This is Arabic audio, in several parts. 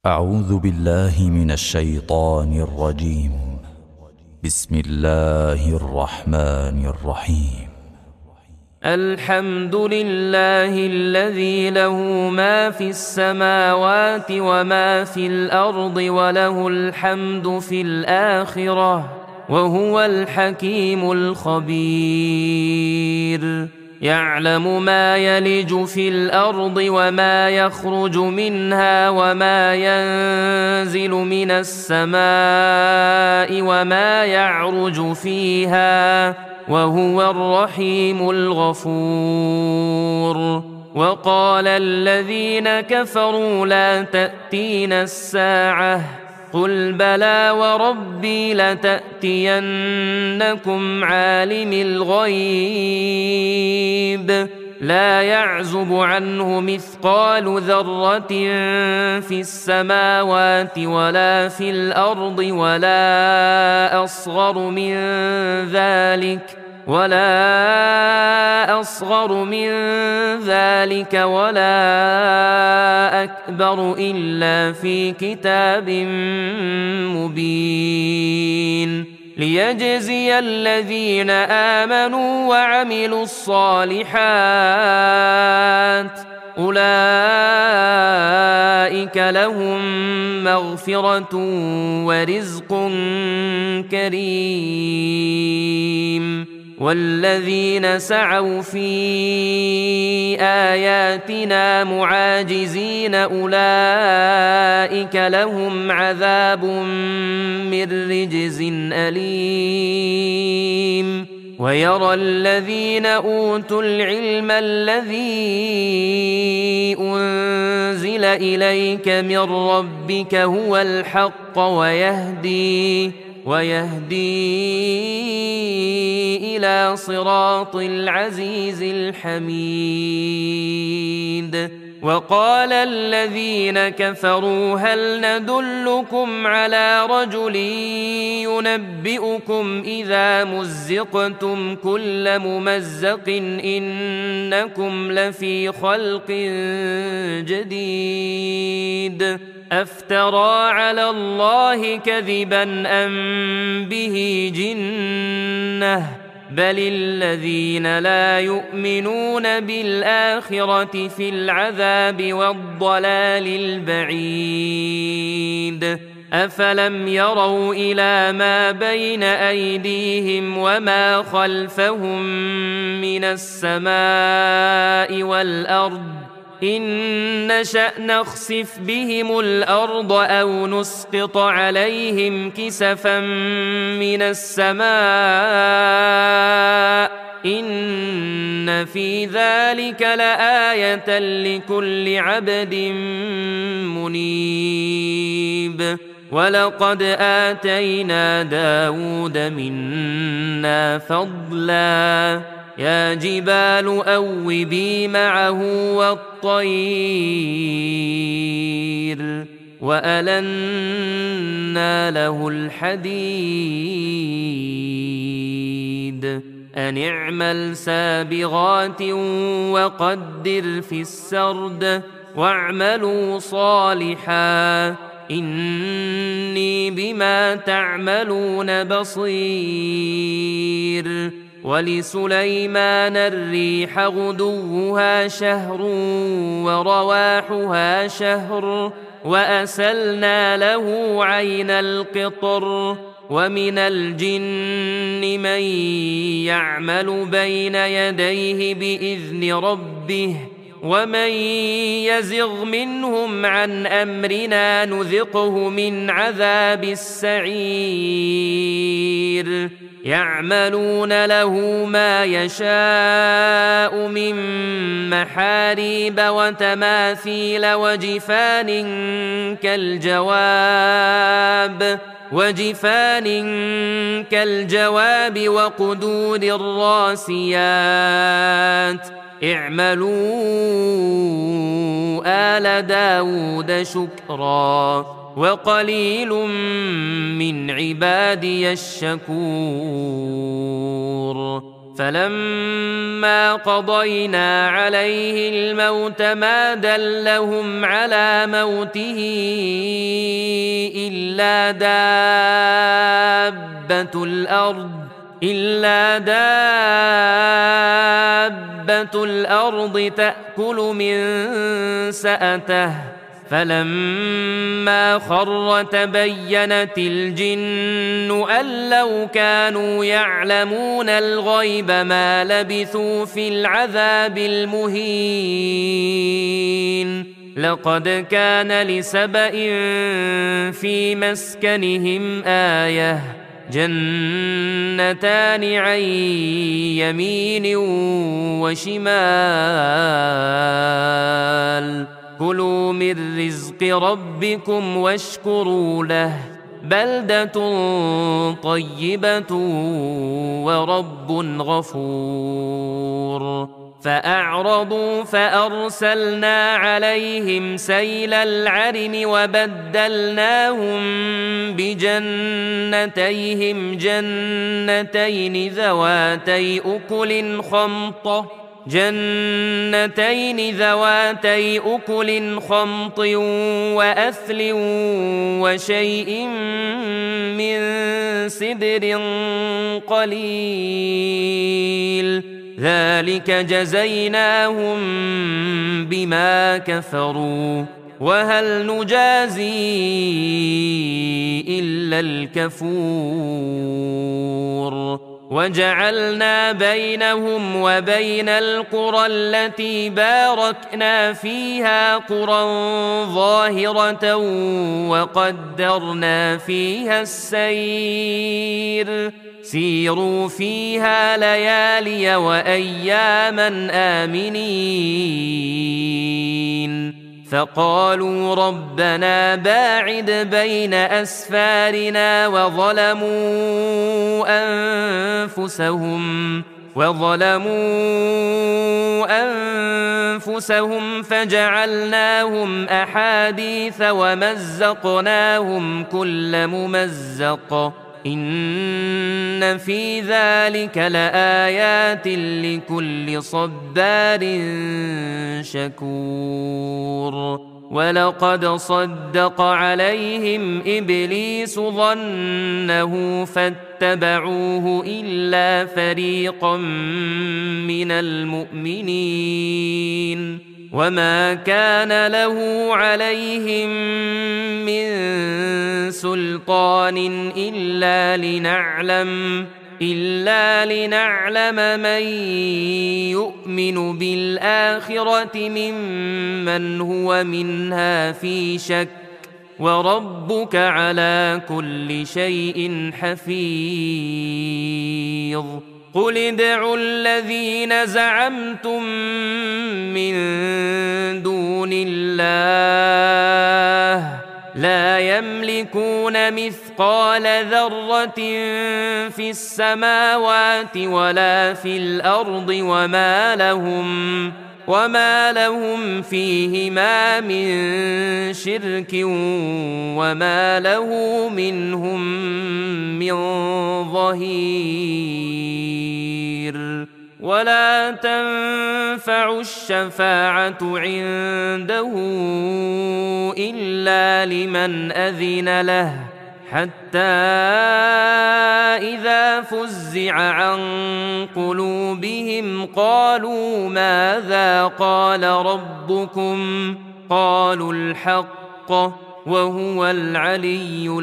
أعوذ بالله من الشيطان الرجيم. بسم الله الرحمن الرحيم. الحمد لله الذي له ما في السماوات وما في الأرض وله الحمد في الآخرة وهو الحكيم الخبير. يعلم ما يلج في الأرض وما يخرج منها وما ينزل من السماء وما يعرج فيها وهو الرحيم الغفور. وقال الذين كفروا لا تأتينا الساعة قل بلى وربي لتأتينكم عالم الغيب لا يعزب عنه مثقال ذرة في السماوات ولا في الأرض ولا أصغر من ذلك ولا أكبر إلا في كتاب مبين ليجزي الذين آمنوا وعملوا الصالحات أولئك لهم مغفرة ورزق كريم. والذين سعوا في آياتنا معاجزين أولئك لهم عذاب من رجز أليم. ويرى الذين أوتوا العلم الذي أنزل إليك من ربك هو الحق ويهدي إلى صراط العزيز الحميد. وقال الذين كفروا هل ندلكم على رجل ينبئكم إذا مزقتم كل ممزق إنكم لفي خلق جديد أفترى على الله كذبا أم به جنة بل الذين لا يؤمنون بالآخرة في العذاب والضلال البعيد. أفلم يروا إلى ما بين أيديهم وما خلفهم من السماء والأرض إن نشأ نخسف بهم الأرض أو نسقط عليهم كسفا من السماء إن في ذلك لآية لكل عبد منيب. ولقد آتينا داود منا فضلا يا جبال أوبي معه والطير وألنا له الحديد أن اعمل سابغات وقدر في السرد واعملوا صالحا إني بما تعملون بصير. ولسليمان الريح غدوها شهر ورواحها شهر وأسلنا له عين القطر. ومن الجن من يعمل بين يديه بإذن ربه ومن يزغ منهم عن أمرنا نذقه من عذاب السعير. يعملون له ما يشاء من محاريب وتماثيل وجفان كالجواب وقدور الراسيات اعملوا آل داود شكرا وقليل من عبادي الشكور. فلما قضينا عليه الموت ما دلهم على موته إلا دابة الأرض تأكل من سأته فلما خر تبينت الجن أن لو كانوا يعلمون الغيب ما لبثوا في العذاب المهين لقد كان لسبإ في مسكنهم آية جنتان عن يمين وشمال كلوا من رزق ربكم واشكروا له بلدة طيبة ورب غفور فأعرضوا فأرسلنا عليهم سيل العرم وبدلناهم بجنتين ذواتي أكل خمط وأثل وشيء من سدر قليل ذلك جزيناهم بما كفروا وهل نجازي إلا الكفور وجعلنا بينهم وبين القرى التي باركنا فيها قرى ظاهرة وقدرنا فيها السير سيروا فيها ليالي وأياما آمنين فقالوا ربنا باعد بين أسفارنا وظلموا أنفسهم فجعلناهم أحاديث ومزقناهم كل ممزق إن في ذلك لآيات لكل صبار شكور ولقد صدق عليهم إبليس ظنه فاتبعوه إلا فريقا من المؤمنين وما كان له عليهم من سلطان إلا لنعلم من يؤمن بالآخرة ممن هو منها في شك وربك على كل شيء حفيظ قل ادعوا الذين زعمتم من دون الله لا يملكون مثقال ذرة في السماوات ولا في الأرض وما لهم فيهما من شرك وما له منهم من ظهير ولا تنفع الشفاعة عنده إلا لمن أذن له حتى إذا فزع عن قلوبهم قالوا ماذا قال ربكم قالوا الحق وهو العلي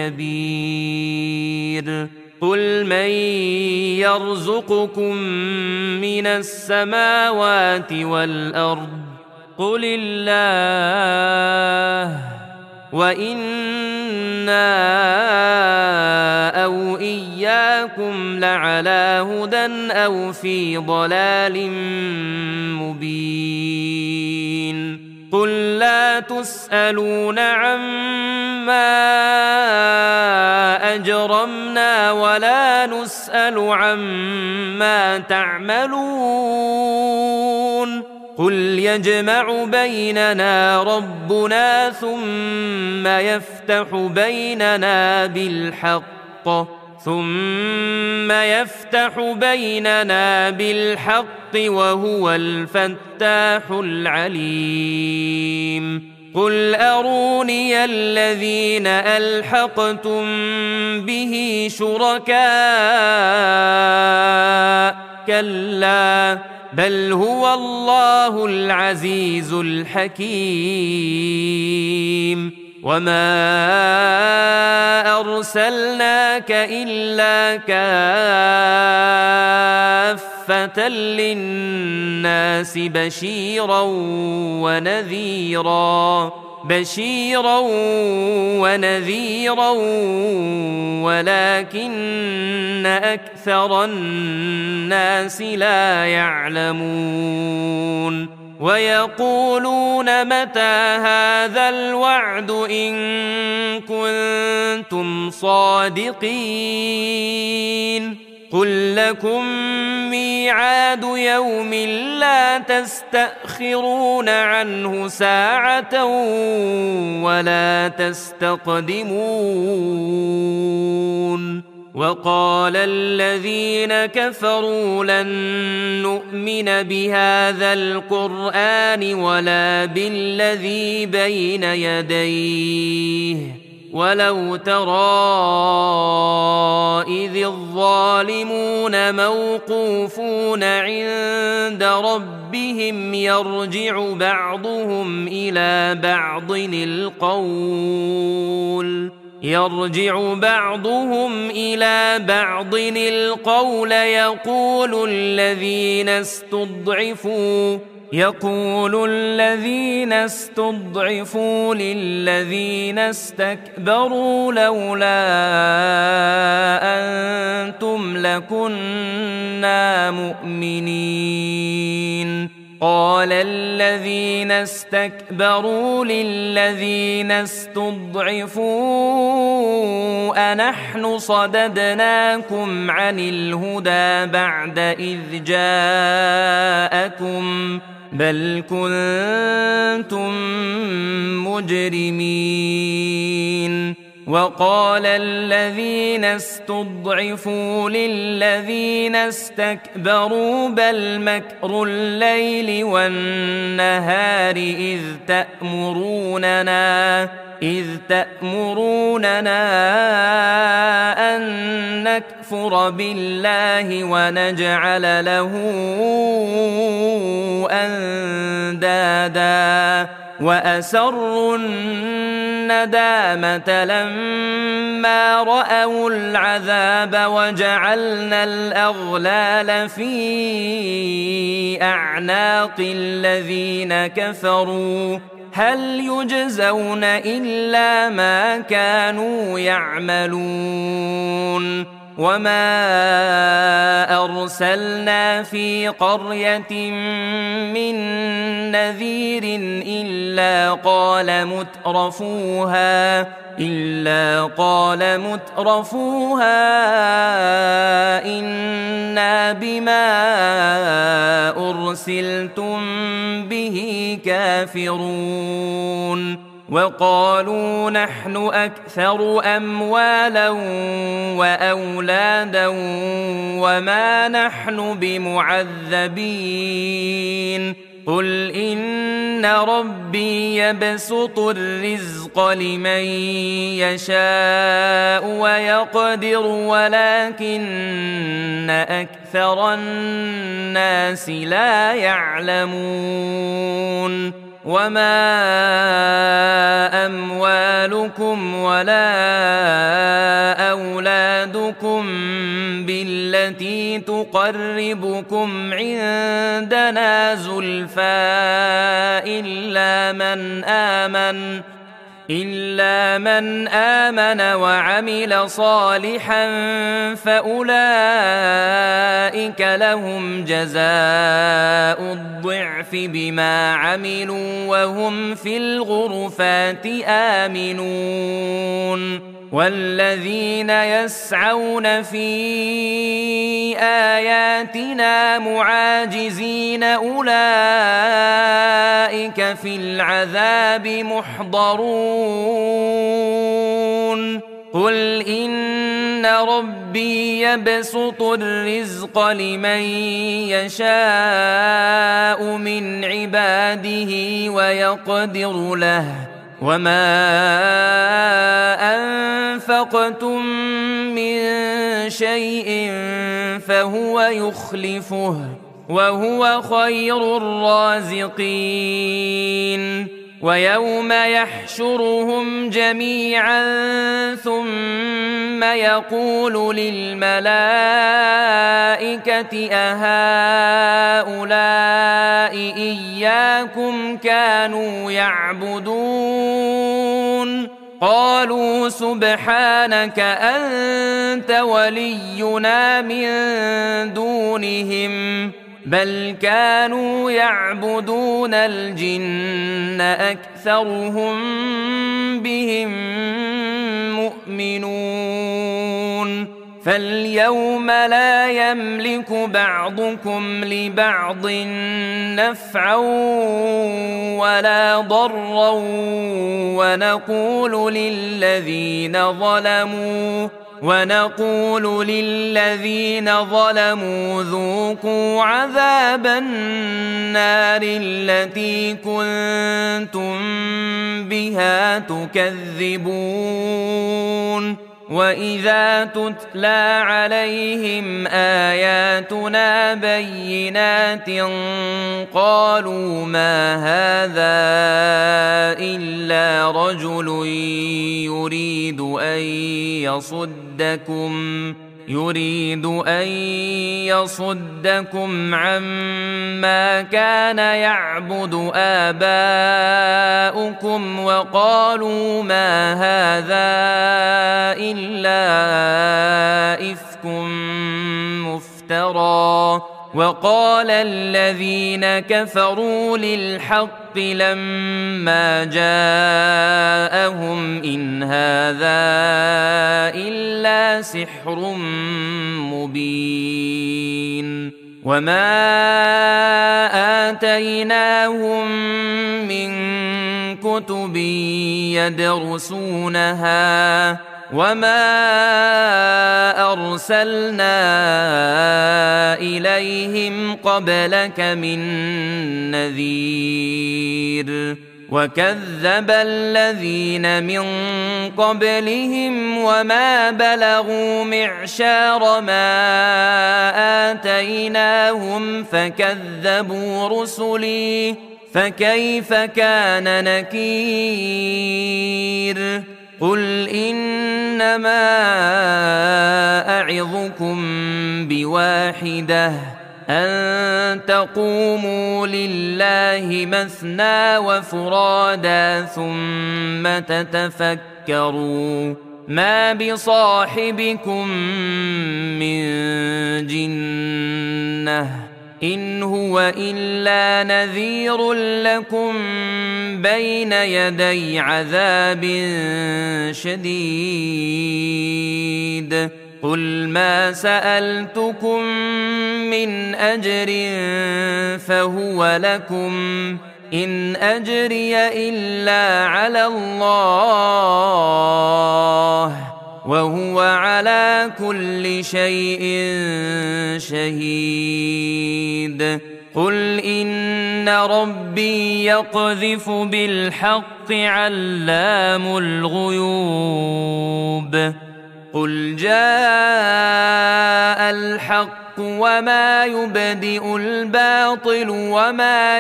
الكبير قل من يرزقكم من السماوات والأرض قل الله وإنا أو إياكم لعلى هدى أو في ضلال مبين قل لا تسألون عما أجرمنا ولا نسأل عما تعملون قل يجمع بيننا ربنا ثم يفتح بيننا بالحق ثم يفتح بيننا بالحق وهو الفتاح العليم قل أروني الذين ألحقتم به شركاء كلا بل هو الله العزيز الحكيم وما أرسلناك إلا كافة للناس بشيرا ونذيرا ولكن أكثر الناس لا يعلمون ويقولون متى هذا الوعد إن كنتم صادقين قل لكم ميعاد يوم لا تستأخرون عنه ساعة ولا تستقدمون وقال الذين كفروا لن نؤمن بهذا القرآن ولا بالذي بين يديه ولو ترى إذ الظالمون موقوفون عند ربهم يرجع بعضهم إلى بعض القول يقول الذين استضعفوا للذين استكبروا لولا أنتم لكنا مؤمنين قال الذين استكبروا للذين استضعفوا أنحن صددناكم عن الهدى بعد إذ جاءكم بل كنتم مجرمين وقال الذين استضعفوا للذين استكبروا بل مكر الليل والنهار إذ تأمروننا أن نكفر بالله ونجعل له أندادا وأسروا الندامة لما رأوا العذاب وجعلنا الأغلال في أعناق الذين كفروا هل يجزون إلا ما كانوا يعملون وما أرسلنا في قرية من نذير إلا قال مترفوها إنا بما أرسلتم به كافرون وقالوا نحن أكثر أموالا وأولادا وما نحن بمعذبين قل إن ربي يبسط الرزق لمن يشاء ويقدر ولكن أكثر الناس لا يعلمون وما أموالكم ولا أولادكم بالتي تقربكم عندنا زلفى إلا من آمن وعمل صالحا فأولئك لهم جزاء الضعف بما عملوا وهم في الغرفات آمنون والذين يسعون في آياتنا معاجزين أولئك في العذاب محضرون قل إن ربي يبسط الرزق لمن يشاء من عباده ويقدر له وما أنفقتم من شيء فهو يخلفه وهو خير الرازقين ويوم يحشرهم جميعا ثم يقول للملائكة أهؤلاء إياكم كانوا يعبدون قالوا سبحانك أنت ولينا من دونهم بل كانوا يعبدون الجن أكثرهم بهم مؤمنون فاليوم لا يملك بعضكم لبعض نفعا ولا ضرا ونقول للذين ظلموا ذوقوا عذاب النار التي كنتم بها تكذبون وإذا تتلى عليهم آياتنا بينات قالوا ما هذا إلا رجل يريد أن يصدكم عما كان يعبد آباؤكم وقالوا ما هذا إلا إفك مفترى وقال الذين كفروا للحق لما جاءهم إن هذا إلا سحر مبين وما آتيناهم من كتب يدرسونها وما أرسلنا إليهم قبلك من نذير وكذب الذين من قبلهم وما بلغوا معشار ما آتيناهم فكذبوا رسلي فكيف كان نكير قل إنما أعظكم بواحدة أن تقوموا لله مثنى وفرادا ثم تتفكروا ما بصاحبكم من جنة إن هو إلا نذير لكم بين يدي عذاب شديد قل ما سألتكم من أجر فهو لكم إن أجري إلا على الله وهو على كل شيء شهيد قل إن ربي يقذف بالحق علام الغيوب قل جاء الحق وما يبدئ الباطل وما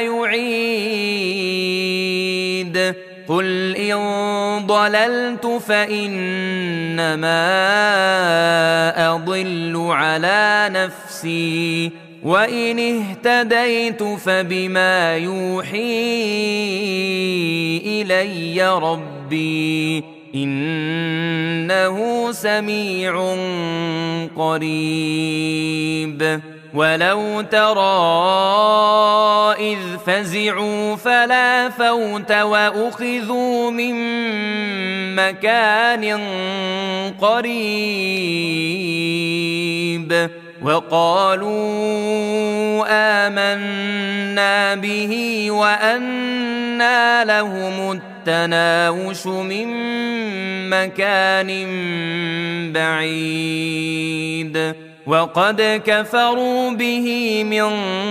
يعيد قل إن ضللت فإنما أضل على نفسي وإن اهتديت فبما يوحي إلي ربي إنه سميع قريب ولو ترى إذ فزعوا فلا فوت وأخذوا من مكان قريب وقالوا آمنا به وأنى لهم التناوش من مكان بعيد وقد كفروا به من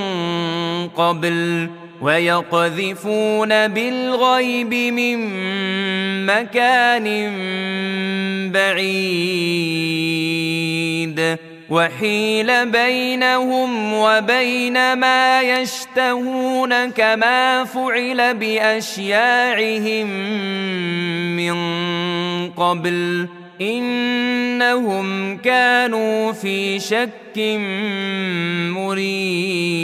قبل ويقذفون بالغيب من مكان بعيد وحيل بينهم وبين ما يشتهون كما فعل بأشياعهم من قبل إنهم كانوا في شك مريب.